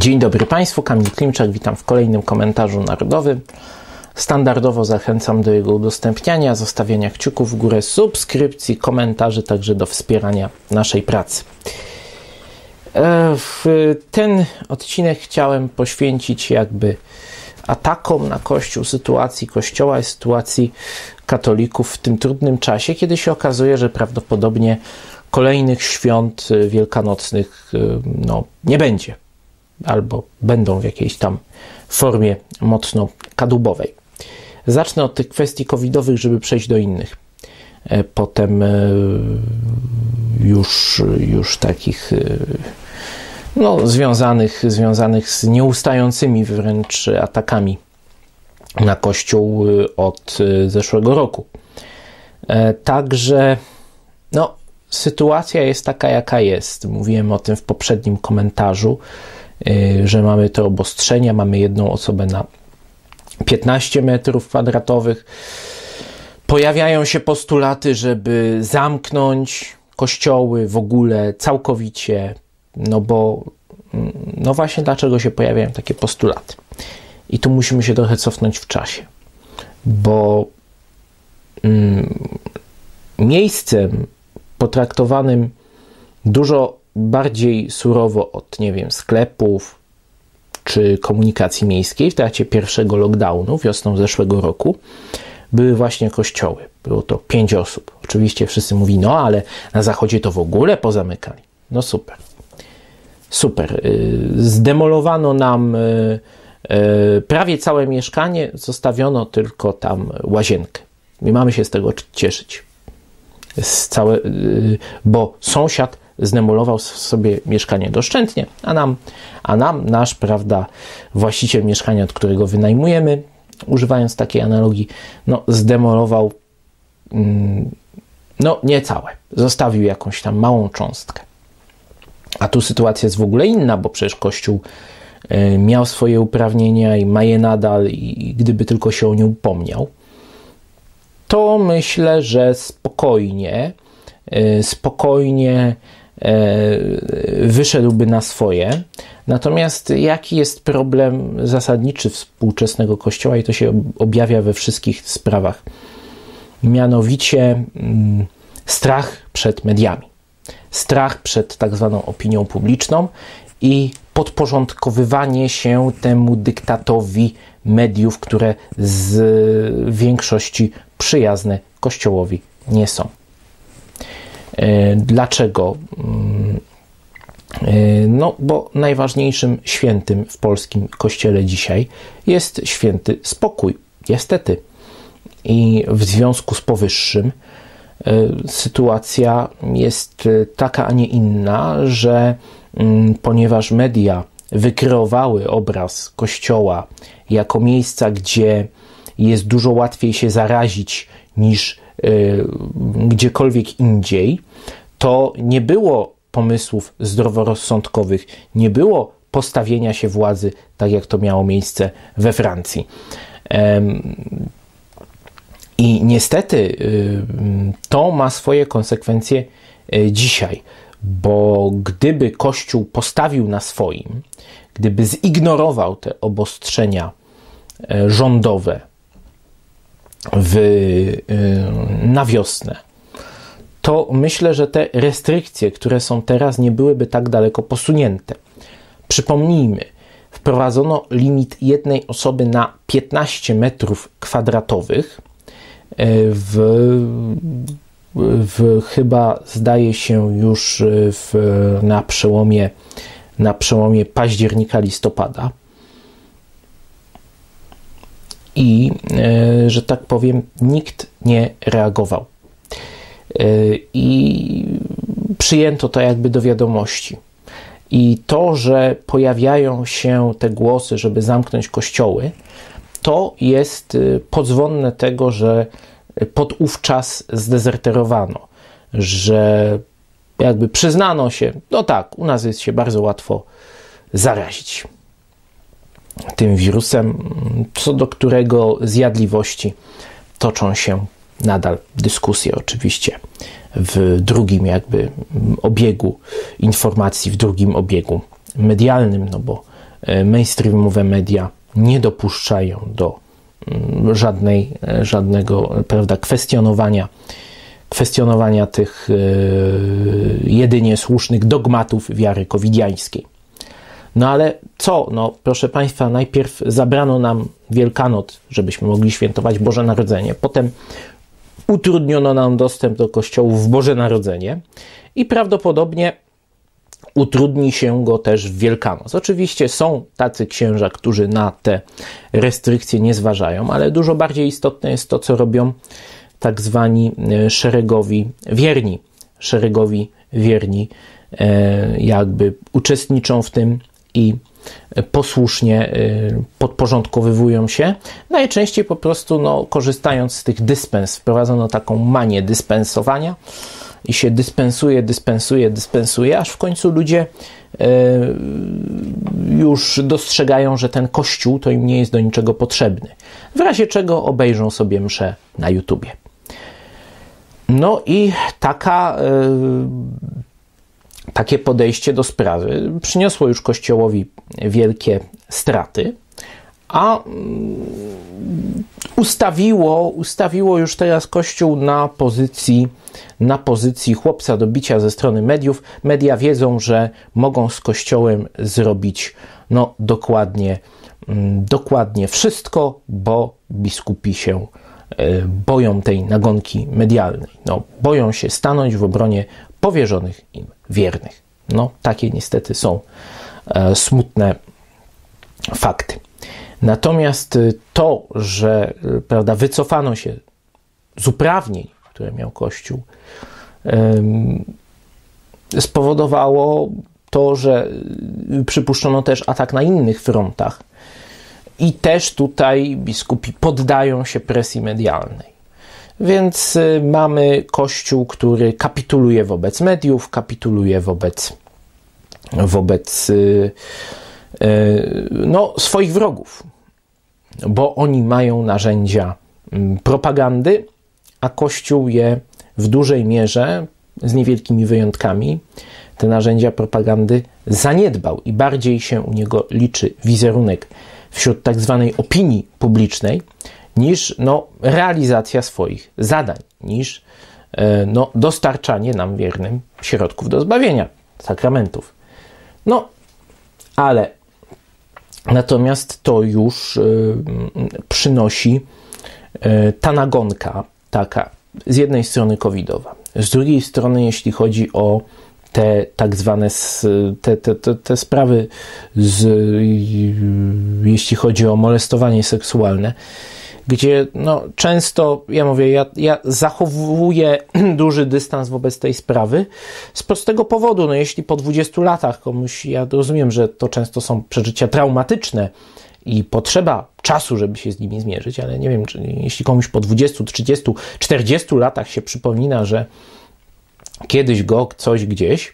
Dzień dobry Państwu, Kamil Klimczak, witam w kolejnym komentarzu narodowym. Standardowo zachęcam do jego udostępniania, zostawiania kciuków w górę, subskrypcji, komentarzy, także do wspierania naszej pracy. Ten odcinek chciałem poświęcić jakby atakom na Kościół, sytuacji Kościoła i sytuacji katolików w tym trudnym czasie, kiedy się okazuje, że prawdopodobnie kolejnych świąt wielkanocnych nie będzie, albo będą w jakiejś tam formie mocno kadłubowej. Zacznę od tych kwestii covidowych, żeby przejść do innych. Potem już takich związanych z nieustającymi wręcz atakami na Kościół od zeszłego roku. Także sytuacja jest taka, jaka jest. Mówiłem o tym w poprzednim komentarzu, że mamy te obostrzenia, mamy jedną osobę na 15 metrów kwadratowych. Pojawiają się postulaty, żeby zamknąć kościoły w ogóle całkowicie, bo właśnie dlaczego się pojawiają takie postulaty. I tu musimy się trochę cofnąć w czasie, bo miejscem potraktowanym dużo bardziej surowo od, sklepów czy komunikacji miejskiej w trakcie pierwszego lockdownu wiosną zeszłego roku były właśnie kościoły. Było to 5 osób. Oczywiście wszyscy mówi, ale na zachodzie to w ogóle pozamykali. Super. Zdemolowano nam prawie całe mieszkanie, zostawiono tylko tam łazienkę. I mamy się z tego cieszyć. Bo sąsiad zdemolował sobie mieszkanie doszczętnie, a nam nasz, właściciel mieszkania, od którego wynajmujemy, używając takiej analogii, zdemolował nie całe. Zostawił jakąś tam małą cząstkę. A tu sytuacja jest w ogóle inna, bo przecież Kościół miał swoje uprawnienia i ma je nadal i gdyby tylko się o nie upomniał, to myślę, że spokojnie wyszedłby na swoje. Natomiast jaki jest problem zasadniczy współczesnego Kościoła, i to się objawia we wszystkich sprawach, mianowicie strach przed mediami, strach przed tak zwaną opinią publiczną i podporządkowywanie się temu dyktatowi mediów, które z większości przyjazne Kościołowi nie są. Dlaczego? Bo najważniejszym świętym w polskim Kościele dzisiaj jest święty spokój. Niestety. I w związku z powyższym sytuacja jest taka, a nie inna, że ponieważ media wykreowały obraz Kościoła jako miejsca, gdzie jest dużo łatwiej się zarazić niż gdziekolwiek indziej, to nie było pomysłów zdroworozsądkowych, nie było postawienia się władzy, tak jak to miało miejsce we Francji. I niestety to ma swoje konsekwencje dzisiaj, bo gdyby Kościół postawił na swoim, gdyby zignorował te obostrzenia rządowe na wiosnę, to myślę, że te restrykcje, które są teraz, nie byłyby tak daleko posunięte. Przypomnijmy, wprowadzono limit jednej osoby na 15 metrów kwadratowych chyba zdaje się już na przełomie października, listopada. I, że tak powiem, nikt nie reagował. I przyjęto to jakby do wiadomości. I to, że pojawiają się te głosy, żeby zamknąć kościoły, to jest podzwonne tego, że podówczas zdezerterowano, że jakby przyznano się, u nas jest się bardzo łatwo zarazić tym wirusem, co do którego zjadliwości toczą się nadal dyskusje oczywiście w drugim jakby obiegu informacji, w drugim obiegu medialnym, bo mainstreamowe media nie dopuszczają do żadnego, prawda, kwestionowania tych jedynie słusznych dogmatów wiary covidiańskiej. No ale co? No proszę Państwa, najpierw zabrano nam Wielkanoc, żebyśmy mogli świętować Boże Narodzenie, potem utrudniono nam dostęp do kościołów w Boże Narodzenie i prawdopodobnie utrudni się go też w Wielkanoc. Oczywiście są tacy księża, którzy na te restrykcje nie zważają, ale dużo bardziej istotne jest to, co robią tak zwani szeregowi wierni. Szeregowi wierni jakby uczestniczą w tym i posłusznie podporządkowywują się. Najczęściej po prostu korzystając z tych dyspens, wprowadzono taką manię dyspensowania i się dyspensuje, aż w końcu ludzie już dostrzegają, że ten kościół to im nie jest do niczego potrzebny. W razie czego obejrzą sobie mszę na YouTubie. No i takie podejście do sprawy przyniosło już Kościołowi wielkie straty, a ustawiło już teraz Kościół na pozycji chłopca do bicia ze strony mediów. Media wiedzą, że mogą z Kościołem zrobić dokładnie wszystko, bo biskupi się boją tej nagonki medialnej. Boją się stanąć w obronie powierzonych im wiernych. Takie niestety są smutne fakty. Natomiast to, że prawda, wycofano się z uprawnień, które miał Kościół, spowodowało to, że przypuszczono też atak na innych frontach i też tutaj biskupi poddają się presji medialnej. Więc mamy Kościół, który kapituluje wobec mediów, kapituluje wobec swoich wrogów, bo oni mają narzędzia propagandy, a Kościół je w dużej mierze, z niewielkimi wyjątkami, te narzędzia propagandy zaniedbał i bardziej się u niego liczy wizerunek wśród tak zwanej opinii publicznej niż realizacja swoich zadań, niż dostarczanie nam wiernym środków do zbawienia, sakramentów. Ale natomiast to już przynosi ta nagonka taka z jednej strony covidowa, z drugiej strony jeśli chodzi o te tak zwane te sprawy, jeśli chodzi o molestowanie seksualne, gdzie często, ja mówię, ja zachowuję duży dystans wobec tej sprawy z prostego powodu, jeśli po 20 latach komuś, ja rozumiem, że to często są przeżycia traumatyczne i potrzeba czasu, żeby się z nimi zmierzyć, ale nie wiem, czy jeśli komuś po 20, 30, 40 latach się przypomina, że kiedyś go coś gdzieś,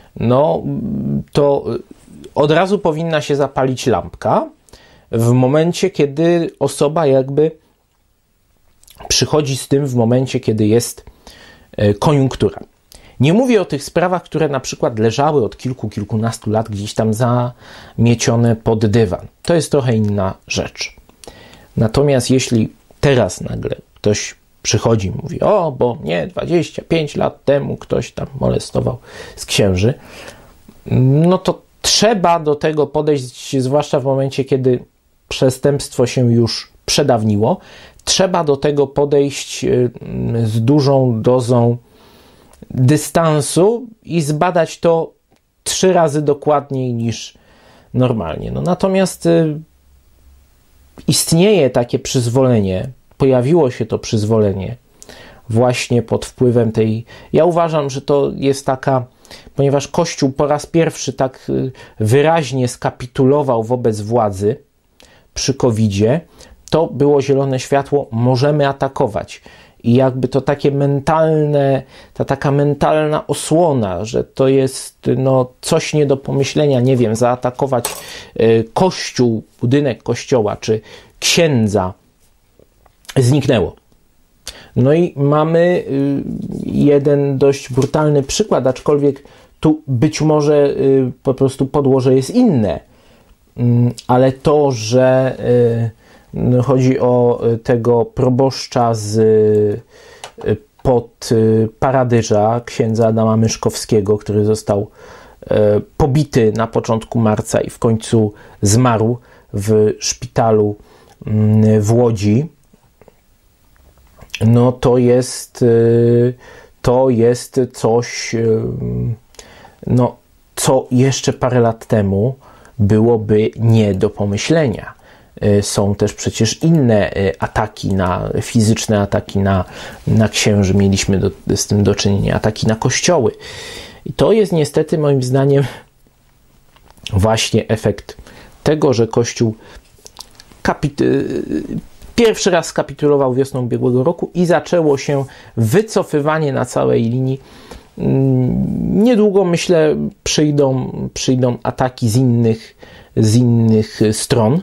to od razu powinna się zapalić lampka w momencie, kiedy osoba jakby przychodzi z tym w momencie, kiedy jest koniunktura. Nie mówię o tych sprawach, które na przykład leżały od kilkunastu lat gdzieś tam zamiecione pod dywan. To jest trochę inna rzecz. Natomiast jeśli teraz nagle ktoś przychodzi i mówi, bo nie, 25 lat temu ktoś tam molestował z księży, to trzeba do tego podejść, zwłaszcza w momencie, kiedy przestępstwo się już przedawniło, trzeba do tego podejść z dużą dozą dystansu i zbadać to 3 razy dokładniej niż normalnie. Natomiast istnieje takie przyzwolenie, pojawiło się to przyzwolenie właśnie pod wpływem tej... Ja uważam, że to jest taka... Ponieważ Kościół po raz pierwszy tak wyraźnie skapitulował wobec władzy przy COVID-zie, to było zielone światło, możemy atakować. I jakby to takie taka mentalna osłona, że to jest coś nie do pomyślenia, nie wiem, zaatakować kościół, budynek kościoła, czy księdza, zniknęło. I mamy jeden dość brutalny przykład, aczkolwiek tu być może po prostu podłoże jest inne. ale to, że chodzi o tego proboszcza pod Paradyża, księdza Adama Myszkowskiego, który został pobity na początku marca i w końcu zmarł w szpitalu w Łodzi, no to jest coś, no, co jeszcze parę lat temu byłoby nie do pomyślenia. Są też przecież inne ataki, fizyczne ataki na księży. Mieliśmy z tym do czynienia, ataki na kościoły. I to jest niestety moim zdaniem właśnie efekt tego, że Kościół pierwszy raz skapitulował wiosną ubiegłego roku i zaczęło się wycofywanie na całej linii. Niedługo, myślę, przyjdą ataki z innych stron.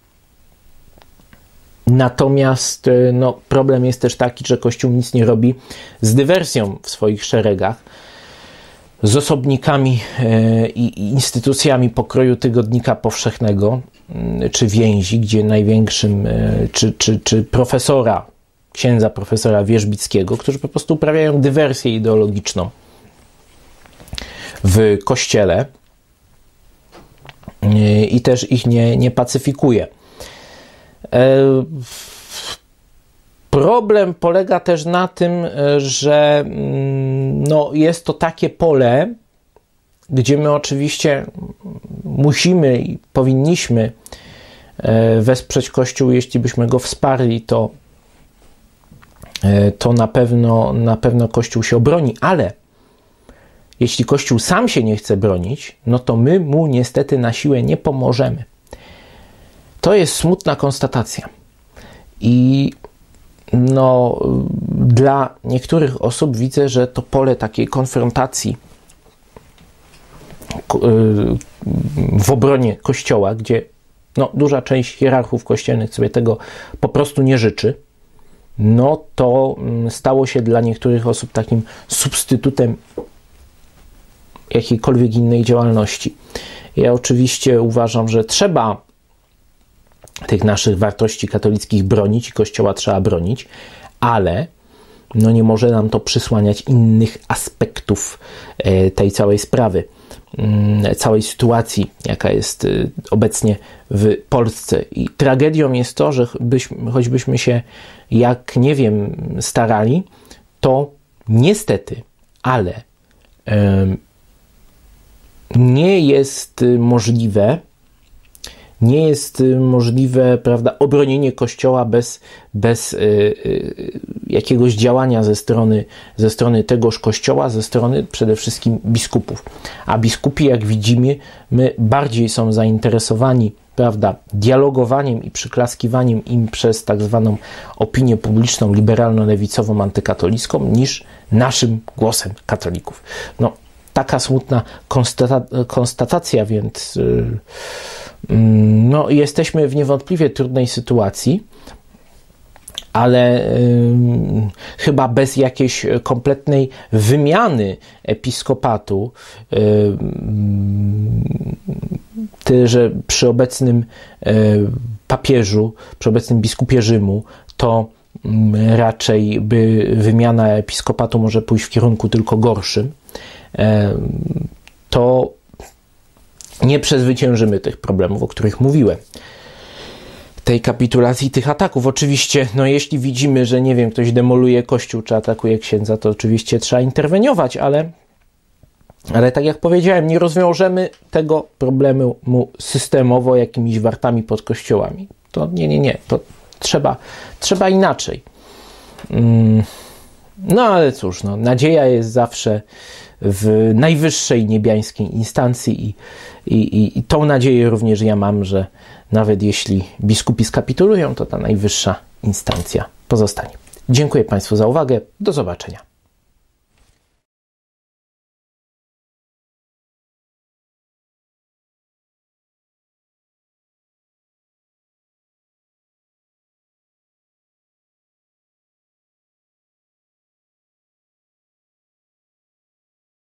Natomiast no, problem jest też taki, że Kościół nic nie robi z dywersją w swoich szeregach, z osobnikami i instytucjami pokroju Tygodnika Powszechnego czy Więzi, gdzie największym, czy księdza profesora Wierzbickiego, którzy po prostu uprawiają dywersję ideologiczną w Kościele i też ich nie pacyfikuje. Problem polega też na tym, że no, jest to takie pole, gdzie my oczywiście musimy i powinniśmy wesprzeć Kościół. Jeśli byśmy go wsparli, to na pewno Kościół się obroni, ale jeśli Kościół sam się nie chce bronić, no to my mu niestety na siłę nie pomożemy. To jest smutna konstatacja. I no, dla niektórych osób widzę, że to pole takiej konfrontacji w obronie Kościoła, gdzie no, duża część hierarchów kościelnych sobie tego po prostu nie życzy, no to stało się dla niektórych osób takim substytutem jakiejkolwiek innej działalności. Ja oczywiście uważam, że trzeba tych naszych wartości katolickich bronić i Kościoła trzeba bronić, ale no nie może nam to przysłaniać innych aspektów tej całej sprawy, całej sytuacji, jaka jest obecnie w Polsce. I tragedią jest to, że choćbyśmy się jak nie wiem starali, to niestety, ale nie jest możliwe, prawda, obronienie Kościoła bez jakiegoś działania ze strony tegoż Kościoła, ze strony przede wszystkim biskupów. A biskupi, jak widzimy, bardziej są zainteresowani, prawda, dialogowaniem i przyklaskiwaniem im przez tak zwaną opinię publiczną liberalno-lewicową, antykatolicką, niż naszym głosem katolików. No, taka smutna konstatacja, więc no, jesteśmy w niewątpliwie trudnej sytuacji, ale chyba bez jakiejś kompletnej wymiany episkopatu, że przy obecnym papieżu, przy obecnym biskupie Rzymu, to raczej wymiana episkopatu może pójść w kierunku tylko gorszym, to nie przezwyciężymy tych problemów, o których mówiłem. Tej kapitulacji, tych ataków. Oczywiście, no jeśli widzimy, że nie wiem, ktoś demoluje kościół, czy atakuje księdza, to oczywiście trzeba interweniować, ale tak jak powiedziałem, nie rozwiążemy tego problemu systemowo jakimiś wartami pod kościołami. To nie. To trzeba inaczej. No ale cóż, no, nadzieja jest zawsze w najwyższej niebiańskiej instancji i tą nadzieję również ja mam, że nawet jeśli biskupi skapitulują, to ta najwyższa instancja pozostanie. Dziękuję Państwu za uwagę. Do zobaczenia.